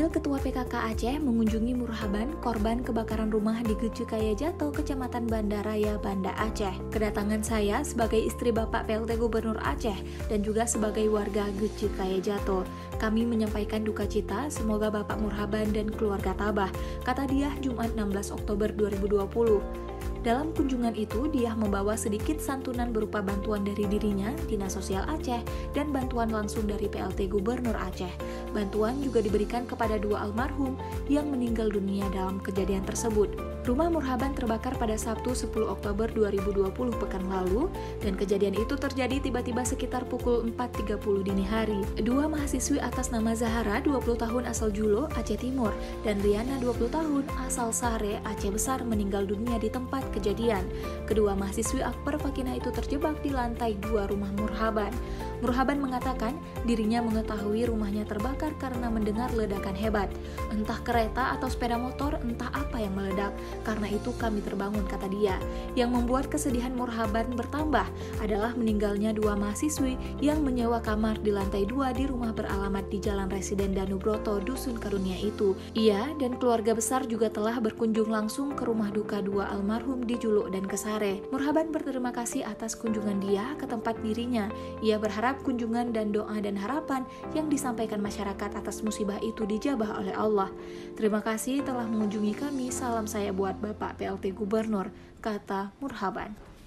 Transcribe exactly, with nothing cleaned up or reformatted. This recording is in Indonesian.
Wakil Ketua P K K Aceh mengunjungi murhaban korban kebakaran rumah di Geuceu, Kecamatan Banda Raya, Banda Aceh. Kedatangan saya sebagai istri Bapak P L T Gubernur Aceh dan juga sebagai warga Geuceu. Kami menyampaikan duka cita, semoga Bapak Murhaban dan keluarga tabah, kata dia Jumat enam belas Oktober dua ribu dua puluh. Dalam kunjungan itu, dia membawa sedikit santunan berupa bantuan dari dirinya, Dinas Sosial Aceh, dan bantuan langsung dari P L T Gubernur Aceh. Bantuan juga diberikan kepada dua almarhum yang meninggal dunia dalam kejadian tersebut. Rumah Murhaban terbakar pada Sabtu sepuluh Oktober dua ribu dua puluh pekan lalu, dan kejadian itu terjadi tiba-tiba sekitar pukul empat tiga puluh dini hari. Dua mahasiswi atas nama Zahara, dua puluh tahun asal Julo, Aceh Timur, dan Riana, dua puluh tahun asal Sare, Aceh Besar meninggal dunia di tempat kejadian. Kedua mahasiswi akbar Fakina itu terjebak di lantai dua rumah Murhaban. Murhaban mengatakan dirinya mengetahui rumahnya terbakar karena mendengar ledakan hebat. Entah kereta atau sepeda motor, entah apa yang meledak. Karena itu kami terbangun, kata dia. Yang membuat kesedihan Murhaban bertambah adalah meninggalnya dua mahasiswi yang menyewa kamar di lantai dua di rumah beralamat di Jalan Residen Danubroto, Dusun Karunia itu. Ia dan keluarga besar juga telah berkunjung langsung ke rumah duka dua almarhum di Juluk dan Kesare. Murhaban berterima kasih atas kunjungan dia ke tempat dirinya. Ia berharap kunjungan dan doa dan harapan yang disampaikan masyarakat atas musibah itu dijabah oleh Allah. Terima kasih telah mengunjungi kami, salam saya buat Bapak P L T Gubernur, kata Murhaban.